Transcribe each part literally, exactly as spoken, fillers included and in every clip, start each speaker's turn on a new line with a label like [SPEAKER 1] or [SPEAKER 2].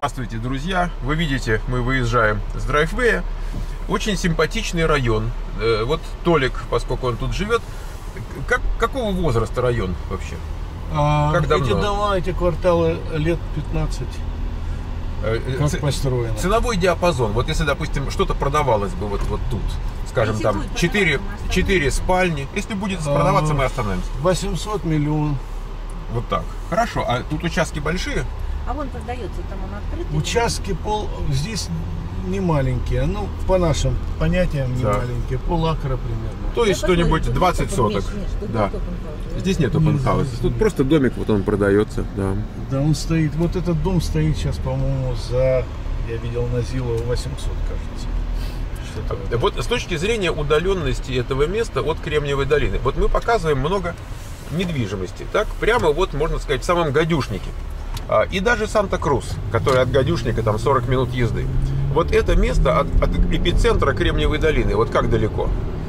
[SPEAKER 1] Здравствуйте, друзья! Вы видите, мы выезжаем с драйввея. Очень симпатичный район. Вот Толик, поскольку он тут живет, как, какого возраста район вообще?
[SPEAKER 2] А,
[SPEAKER 1] как давно?
[SPEAKER 2] Эти дома, эти кварталы лет пятнадцать. Как Ц... построено.
[SPEAKER 1] Ценовой диапазон. Вот если, допустим, что-то продавалось бы вот, вот тут, скажем, там четыре, четыре спальни. Если будет продаваться, а, мы остановимся.
[SPEAKER 2] восемьсот миллионов.
[SPEAKER 1] Вот так. Хорошо. А тут участки большие?
[SPEAKER 3] А вон продается, там он открытый.
[SPEAKER 2] Участки пол здесь не маленькие, ну по нашим понятиям не да. маленькие, пол акра примерно.
[SPEAKER 1] То есть что-нибудь двадцать соток. Да. Здесь нет опенхауса. Тут просто домик, вот он продается. Да.
[SPEAKER 2] Да, он стоит. Вот этот дом стоит сейчас, по-моему, за, я видел на Зилово, восемьсот, кажется.
[SPEAKER 1] Вот с точки зрения удаленности этого места от Кремниевой долины, вот мы показываем много недвижимости. Так, прямо вот, можно сказать, в самом гадюшнике. И даже Санта-Крус, который от гадюшника там сорок минут езды. Вот это место от, от эпицентра Кремниевой долины, вот как далеко?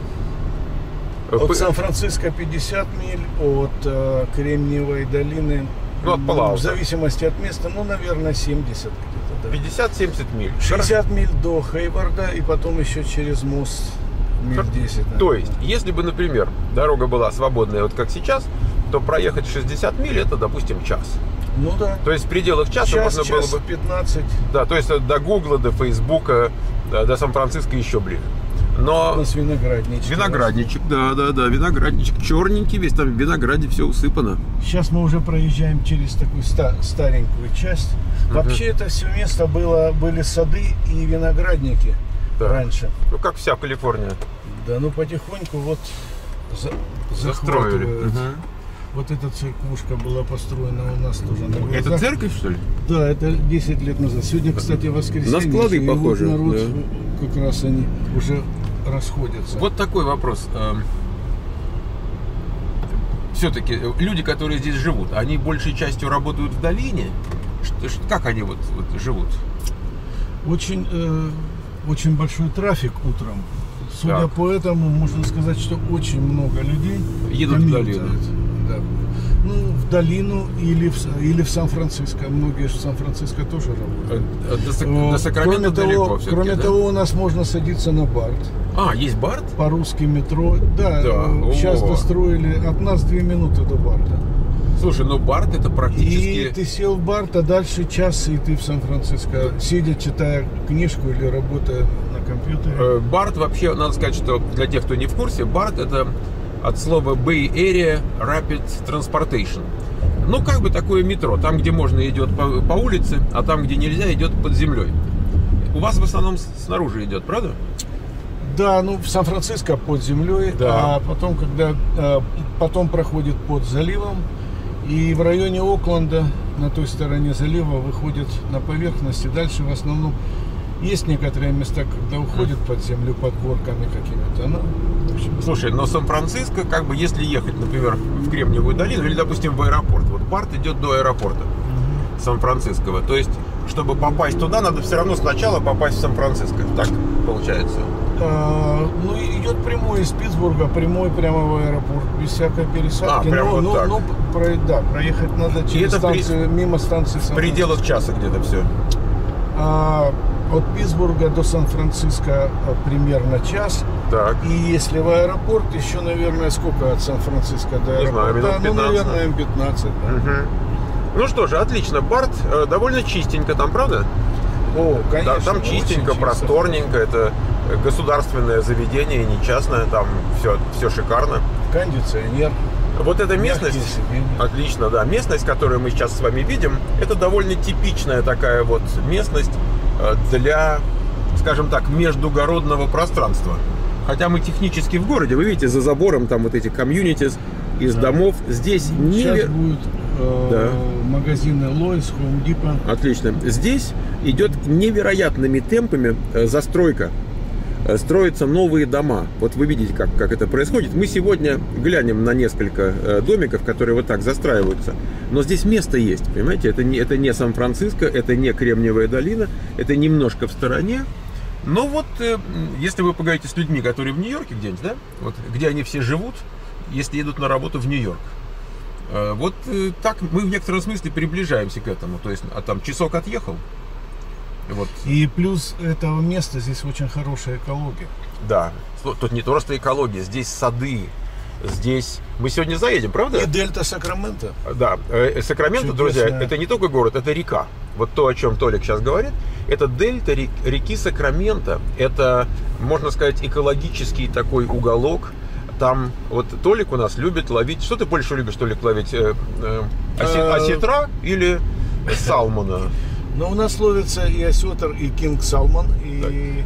[SPEAKER 2] От Сан-Франциско пятьдесят миль, от э, Кремниевой долины,
[SPEAKER 1] ну, от Палауса.
[SPEAKER 2] В зависимости от места, ну, наверное, семьдесят где-то. Да.
[SPEAKER 1] пятьдесят-семьдесят миль.
[SPEAKER 2] шестьдесят миль до Хейварда и потом еще через мост миль десять. Наверное.
[SPEAKER 1] То есть, если бы, например, дорога была свободная, вот как сейчас, то проехать шестьдесят миль, это, допустим, час.
[SPEAKER 2] Ну да.
[SPEAKER 1] То есть в пределах часа
[SPEAKER 2] час,
[SPEAKER 1] можно
[SPEAKER 2] час
[SPEAKER 1] было бы...
[SPEAKER 2] пятнадцать.
[SPEAKER 1] Да, то есть до Гугла, до Фейсбука, до Сан-Франциско еще ближе. Но...
[SPEAKER 2] У нас виноградничек.
[SPEAKER 1] Виноградничек, да, да, да, виноградничек. Черненький весь, там в винограде все усыпано.
[SPEAKER 2] Сейчас мы уже проезжаем через такую ста старенькую часть. Uh-huh. Вообще это все место было, были сады и виноградники да. раньше.
[SPEAKER 1] Ну как вся Калифорния.
[SPEAKER 2] Да, ну потихоньку вот за,
[SPEAKER 1] застроили.
[SPEAKER 2] Uh-huh. Вот эта церквушка была построена у нас тоже на глазах.
[SPEAKER 1] Это церковь, что ли?
[SPEAKER 2] Да, это десять лет назад. Сегодня, кстати, воскресенье.
[SPEAKER 1] На склады
[SPEAKER 2] и
[SPEAKER 1] похоже.
[SPEAKER 2] Вот народ,
[SPEAKER 1] да.
[SPEAKER 2] Как раз они уже расходятся.
[SPEAKER 1] Вот такой вопрос. Все-таки люди, которые здесь живут, они большей частью работают в долине? Как они вот, вот живут?
[SPEAKER 2] Очень, э, очень большой трафик утром. Судя так. по этому, можно сказать, что очень много людей
[SPEAKER 1] едут в долину.
[SPEAKER 2] Да. Ну, в долину или в, или в Сан-Франциско. Многие в Сан-Франциско тоже работают.
[SPEAKER 1] До, до Сакрамента далеко.
[SPEAKER 2] Кроме
[SPEAKER 1] да?
[SPEAKER 2] того, у нас можно садиться на Барт.
[SPEAKER 1] А, есть Барт?
[SPEAKER 2] По-русски метро. Да,
[SPEAKER 1] да.
[SPEAKER 2] сейчас
[SPEAKER 1] О.
[SPEAKER 2] достроили. От нас две минуты до Барта.
[SPEAKER 1] Слушай, ну Барт это практически...
[SPEAKER 2] И ты сел в Барт, а дальше час, и ты в Сан-Франциско, да. сидя, читая книжку или работая на компьютере.
[SPEAKER 1] Барт вообще, надо сказать, что для тех, кто не в курсе, Барт это от слова Bay Area Rapid Transportation. Ну, как бы такое метро. Там, где можно, идет по, по улице, а там, где нельзя, идет под землей. У вас в основном снаружи идет, правда?
[SPEAKER 2] Да, ну в Сан-Франциско под землей, да. а потом, когда потом проходит под заливом, и в районе Окленда, на той стороне залива, выходит на поверхность, и дальше в основном есть некоторые места, когда уходит под землю, под горками какими-то. Ну,
[SPEAKER 1] слушай, но Сан-Франциско, как бы, если ехать, например, в Кремниевую долину, или, допустим, в аэропорт, вот Барт идет до аэропорта mm-hmm. Сан-Франциского, то есть, чтобы попасть туда, надо все равно сначала попасть в Сан-Франциско, так получается?
[SPEAKER 2] А, ну, идет прямой из Питтсбурга, прямой прямо в аэропорт, без всякой пересадки.
[SPEAKER 1] А, прямо
[SPEAKER 2] но,
[SPEAKER 1] вот
[SPEAKER 2] но,
[SPEAKER 1] так.
[SPEAKER 2] но про, да, проехать надо через станцию, при... мимо станции Сан-Франциско.
[SPEAKER 1] В пределах часа где-то все.
[SPEAKER 2] А, от Питтсбурга до Сан-Франциско примерно час.
[SPEAKER 1] Так.
[SPEAKER 2] И если в аэропорт, еще, наверное, сколько от Сан-Франциско до аэропорта?
[SPEAKER 1] Не знаю, минут пятнадцать.
[SPEAKER 2] Ну, наверное, эм пятнадцать. Да.
[SPEAKER 1] Угу. Ну что же, отлично. Барт э, довольно чистенько там, правда?
[SPEAKER 2] О, конечно.
[SPEAKER 1] Да, там чистенько, просторненько. Это государственное заведение, не частное. Там все, все шикарно.
[SPEAKER 2] Кондиционер.
[SPEAKER 1] Вот эта местность, отлично, да. Местность, которую мы сейчас с вами видим, это довольно типичная такая вот местность для, скажем так, междугородного пространства. Хотя мы технически в городе, вы видите, за забором там вот эти комьюнитис из да. домов. Здесь не...
[SPEAKER 2] Сейчас будут э,
[SPEAKER 1] да.
[SPEAKER 2] магазины Lowe's, Home Depot.
[SPEAKER 1] Отлично. Здесь идет невероятными темпами застройка. Строятся новые дома. Вот вы видите, как, как это происходит. Мы сегодня глянем на несколько домиков, которые вот так застраиваются. Но здесь место есть, понимаете? Это не, это не Сан-Франциско, это не Кремниевая долина, это немножко в стороне. Но вот, если вы поговорите с людьми, которые в Нью-Йорке где-нибудь, да? Вот, где они все живут, если едут на работу в Нью-Йорк. Вот так мы в некотором смысле приближаемся к этому. То есть, а там часок отъехал, Вот.
[SPEAKER 2] И плюс этого места здесь очень хорошая экология.
[SPEAKER 1] Да, тут не просто экология, здесь сады, здесь... Мы сегодня заедем, правда?
[SPEAKER 2] И дельта Сакраменто.
[SPEAKER 1] Да, Сакраменто, друзья, это не только город, это река. Вот то, о чем Толик сейчас говорит, это дельта реки Сакраменто. Это, можно сказать, экологический такой уголок. Там вот Толик у нас любит ловить... Что ты больше любишь, Толик, ловить? Э, э, оси, осетра или салмона?
[SPEAKER 2] Но у нас ловится и осетр, и кинг салмон, и...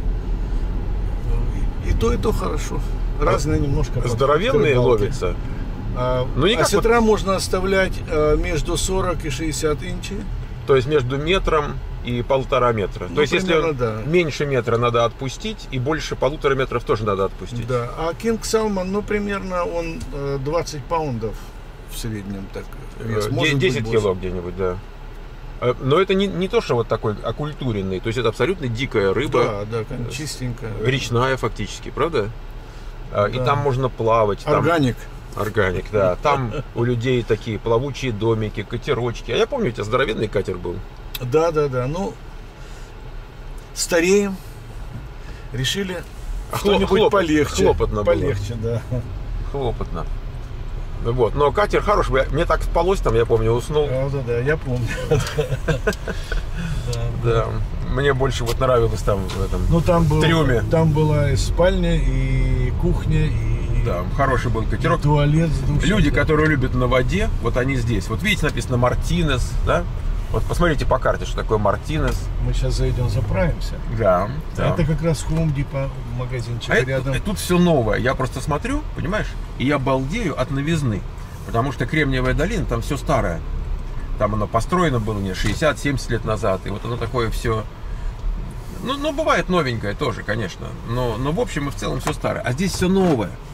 [SPEAKER 2] и то, и то хорошо. Разные немножко.
[SPEAKER 1] Здоровенные ловятся.
[SPEAKER 2] А, ну, осетра вот... можно оставлять а, между сорок и шестьдесят инчей.
[SPEAKER 1] То есть между метром и полтора метра. Ну, то есть примерно, если да. меньше метра надо отпустить, и больше полутора метров тоже надо отпустить.
[SPEAKER 2] Да. А кинг салмон, ну примерно он двадцать паундов в среднем. Так, вес.
[SPEAKER 1] десять кило где-нибудь, да. Но это не, не то, что вот такой окультуренный. То есть это абсолютно дикая рыба.
[SPEAKER 2] Да, да, чистенькая.
[SPEAKER 1] Речная фактически, правда? Да. И там можно плавать.
[SPEAKER 2] Органик.
[SPEAKER 1] Там... Органик, да. Там у людей такие плавучие домики, катерочки. А я помню, у тебя здоровенный катер был.
[SPEAKER 2] Да, да, да. Ну, стареем. Решили что-нибудь Хлоп, полегче.
[SPEAKER 1] Хлопотно
[SPEAKER 2] Полегче,
[SPEAKER 1] было. Да. Хлопотно. Вот. Но катер хороший. Мне так спалось там, я помню, уснул.
[SPEAKER 2] Да, да, да, я помню.
[SPEAKER 1] Да. Мне больше вот нравилось там в этом трюме.
[SPEAKER 2] Там была и спальня, и кухня, и...
[SPEAKER 1] Да, хороший был катерок.
[SPEAKER 2] И туалет с душем.
[SPEAKER 1] Люди, которые любят на воде, вот они здесь. Вот видите, написано Мартинес, да? Вот посмотрите по карте, что такое Мартинес.
[SPEAKER 2] Мы сейчас зайдем, заправимся.
[SPEAKER 1] Да. да.
[SPEAKER 2] Это как раз Home Depot магазинчик
[SPEAKER 1] а
[SPEAKER 2] рядом.
[SPEAKER 1] Это, тут все новое. Я просто смотрю, понимаешь, и я балдею от новизны. Потому что Кремниевая долина, там все старое. Там оно построено было не шестьдесят-семьдесят лет назад. И вот оно такое все... Ну, ну, бывает новенькое тоже, конечно. Но, но в общем и в целом все старое. А здесь все новое.